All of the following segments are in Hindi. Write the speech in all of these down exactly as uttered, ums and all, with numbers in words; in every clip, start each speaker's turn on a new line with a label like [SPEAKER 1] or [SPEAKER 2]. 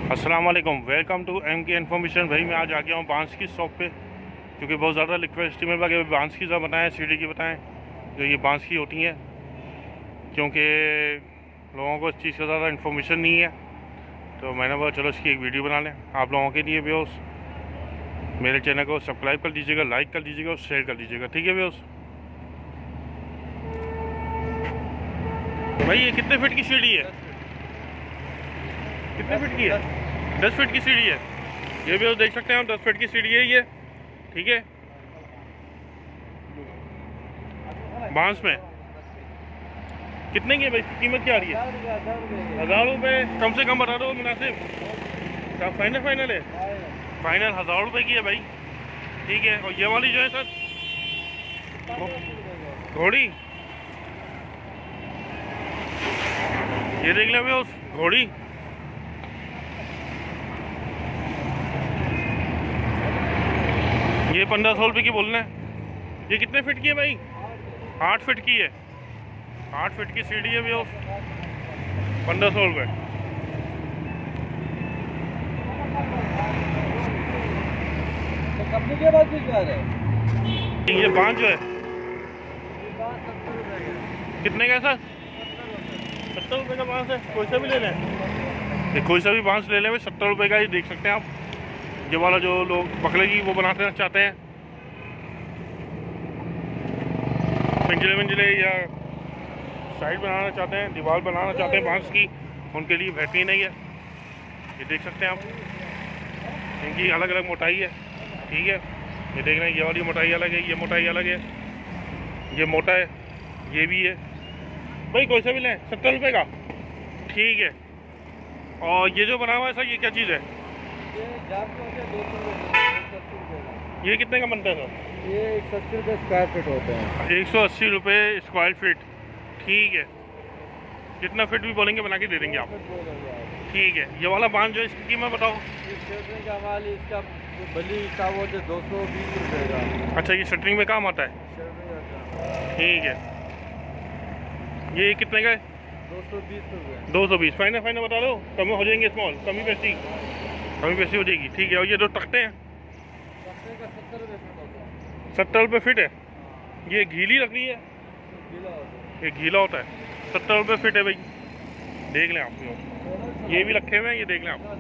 [SPEAKER 1] अस्सलाम वालेकुम, welcome to M K information. भाई मैं आज आ गया हूँ बांस की शॉप पे, क्योंकि बहुत ज़्यादा रिक्वेस्ट थी मेरे पास कि बांस की ज़रा बताएं, सीढ़ी की बताएं जो ये बांस की होती हैं, क्योंकि लोगों को इस चीज़ का ज़्यादा इन्फॉर्मेशन नहीं है। तो मैंने बोला चलो इसकी एक वीडियो बना लें आप लोगों के लिए। व्यूअर्स मेरे चैनल को सब्सक्राइब कर दीजिएगा, लाइक कर दीजिएगा और शेयर कर दीजिएगा, ठीक है व्यूअर्स। भाई ये कितने फीट की सीढ़ी है? कितने फीट की है? दस फीट की सीढ़ी है। ये भी देख सकते हैं आप, दस फीट की सीढ़ी है ये, ठीक है। बांस में कितने की है भाई? कीमत क्या आ रही है? हज़ार रुपये। कम से कम बता दो, मुनासिब। क्या फाइनल फाइनल है? फाइनल हज़ार रुपये की है भाई, ठीक है। और ये वाली जो है सर घोड़ी, ये देख लें उस घोड़ी, ये पंद्रह सौ रुपये की बोल रहे हैं। ये कितने फीट की है भाई? आठ फीट की है। आठ फीट की सीढ़ी है भैया, पंद्रह सौ रुपये।
[SPEAKER 2] कंपनी के बाद भी क्या है?
[SPEAKER 1] ये बांस जो है कितने का है सर? सत्तर रुपये का बांस है। कोई सा भी ले लें, ये कोई सा भी बांस ले लें, सत्तर रुपये का। ये देख सकते हैं आप, ये वाला जो लोग बकले की वो बनाते चाहते हैं, पिंजरे विंजरे या साइड बनाना चाहते हैं, दीवार बनाना चाहते हैं बांस की, उनके लिए बेहतरीन है ये। ये देख सकते हैं आप, इनकी अलग अलग मोटाई है, ठीक है। ये देख रहे हैं, ये वाली मोटाई अलग है, ये मोटाई अलग है, ये मोटा है, ये भी है भाई। कोई सा भी लें, सत्तर रुपये का, ठीक है। और ये जो बना हुआ है सर, ये क्या चीज़ है? ये कितने का बनता है सर?
[SPEAKER 2] ये एक सौ अस्सी रुपये स्क्वायर फीट होते हैं।
[SPEAKER 1] एक सौ अस्सी रुपये स्क्वायर फीट, ठीक है। कितना फीट भी बोलेंगे बना के दे देंगे आप, ठीक है। ये वाला बांस जो है इसकी कीमत बताओ।
[SPEAKER 2] का माल इसका बली हिसाब होते दो सौ बीस रुपये का।
[SPEAKER 1] अच्छा, ये शटरिंग में काम आता है, ठीक है। ये कितने का है?
[SPEAKER 2] दो सौ बीस रुपये।
[SPEAKER 1] दो सौ बीस फाइनल फाइनल बता दो, कम हो जाएंगे, स्मॉल कमी पैसी कमी पैसी हो जाएगी, ठीक है। और ये जो तख्ते हैं सत्तर रुपये फिट है। ये गीली लकड़ी है, ये गीला होता है, सत्तर रुपये फिट है भाई। देख लें आप, ये भी रखे हुए हैं, ये देख लें आप,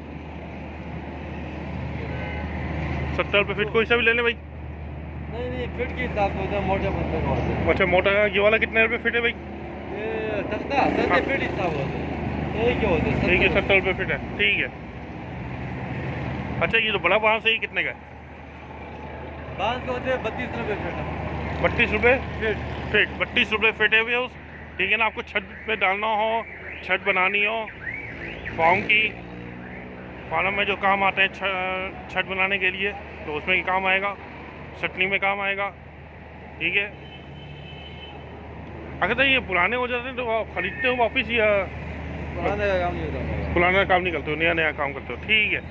[SPEAKER 1] सत्तर रुपये फिट। कोई सा भी ले लें भाई।
[SPEAKER 2] नहीं नहीं, फिट के हिसाब से होता है, मोटा बनता है।
[SPEAKER 1] अच्छा, मोटा का ये वाला कितने रुपये फिट है भाई?
[SPEAKER 2] ये तख्ता हाँ। फिट हिसाब होता है, एक ही होता है,
[SPEAKER 1] ठीक है, सत्तर रुपये फिट है, ठीक है। अच्छा, ये जो बड़ा बांस है ये कितने का है?
[SPEAKER 2] बांस के होते हैं बत्तीस रुपये फिट।
[SPEAKER 1] बत्तीस रुपये
[SPEAKER 2] फिट
[SPEAKER 1] फिट बत्तीस रुपये फिट है भैया, ठीक है ना। आपको छत पे डालना हो, छत बनानी हो, फार्म की फार्म में जो काम आते हैं छत बनाने के लिए, तो उसमें काम आएगा, सटनी में काम आएगा, ठीक है। अगर तो ये पुराने हो जाते हैं तो आप खरीदते हो वापस या
[SPEAKER 2] पुराने का काम नहीं होता?
[SPEAKER 1] पुराना काम नहीं करते हो, नया नया काम करते हो, ठीक है।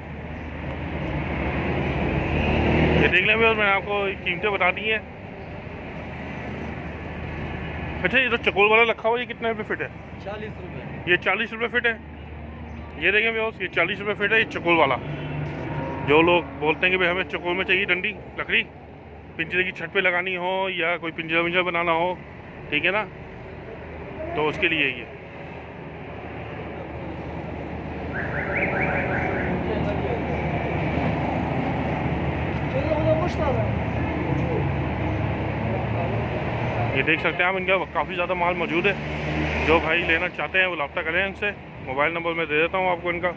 [SPEAKER 1] ये देख लें भैया, मैंने आपको कीमतें बता दी हैं। अच्छा, ये जो चकोल वाला रखा हुआ ये कितने रुपये फिट है?
[SPEAKER 2] चालीस रुपये।
[SPEAKER 1] ये चालीस रुपये फिट है। ये देखें भैया, ये चालीस रुपये फिट है, ये चकोल वाला। जो लोग बोलते हैं कि भाई हमें चकोल में चाहिए डंडी लकड़ी, पिंजरे की छत पे लगानी हो या कोई पिंजरा विंजरा बनाना हो, ठीक है ना, तो उसके लिए ये ये देख सकते हैं आप, इनका काफ़ी ज़्यादा माल मौजूद है। जो भाई लेना चाहते हैं वो रब्ता करें इनसे। मोबाइल नंबर मैं दे देता हूँ आपको इनका।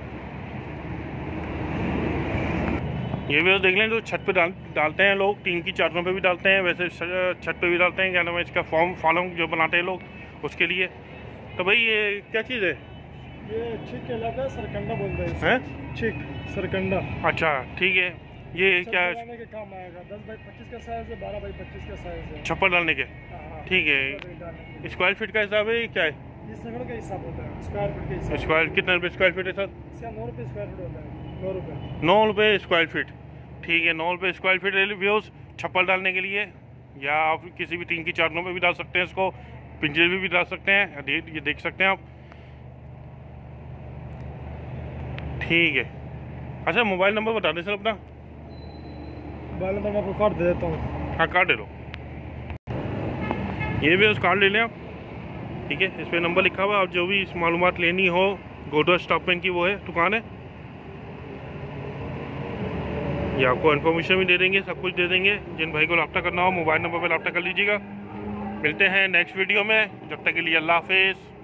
[SPEAKER 1] ये भी देख लें, जो छत पे डाल डालते हैं लोग, टीन की चादरों पे भी डालते हैं, वैसे छत पे भी डालते हैं, क्या नाम है इसका, फॉर्म फॉलम जो बनाते हैं लोग, उसके लिए। तो भाई ये क्या चीज़ है?
[SPEAKER 2] ये छिक कहलाता है, सरकंडा बोलते हैं।
[SPEAKER 1] हैं?
[SPEAKER 2] छिक सरकंडा।
[SPEAKER 1] अच्छा, ठीक है। ये क्या
[SPEAKER 2] के काम आएगा? दस बाई पच्चीस का साइज है, बारह बाई पच्चीस का साइज है,
[SPEAKER 1] छप्पर डालने के, ठीक है। स्क्वायर फीट का हिसाब है क्या है?
[SPEAKER 2] ये सगड़ का हिसाब होता है, स्क्वायर फीट के हिसाब।
[SPEAKER 1] स्क्वायर कितने रुपये स्क्वायर फीट है सर?
[SPEAKER 2] इसका नौ रुपये स्क्वायर फीट होता है। नौ रुपये
[SPEAKER 1] नौ रुपये स्क्वायर फीट, ठीक है। नौ रुपये स्क्वायर फीट व्यूज छप्पर डालने के लिए, या आप किसी भी टीन की चादरों में भी डाल सकते हैं इसको, पिंजरे में भी डाल सकते हैं। ये देख सकते हैं आप, ठीक है। अच्छा मोबाइल नंबर बता दें सर अपना।
[SPEAKER 2] मोबाइल नंबर मैं आपको कार्ड दे देता हूँ।
[SPEAKER 1] हाँ कार्ड ले लो, ये भी उस कार्ड ले लें आप, ठीक है। इस पर नंबर लिखा हुआ है, आप जो भी मालूमात लेनी हो गोडो स्टॉकमैन की वो है दुकान है, ये आपको इन्फॉर्मेशन भी दे देंगे, सब कुछ दे देंगे। जिन भाई को रब्ता करना हो मोबाइल नंबर पर रब्ता कर लीजिएगा। मिलते हैं नेक्स्ट वीडियो में, जब तक के लिए अल्लाह हाफिज़।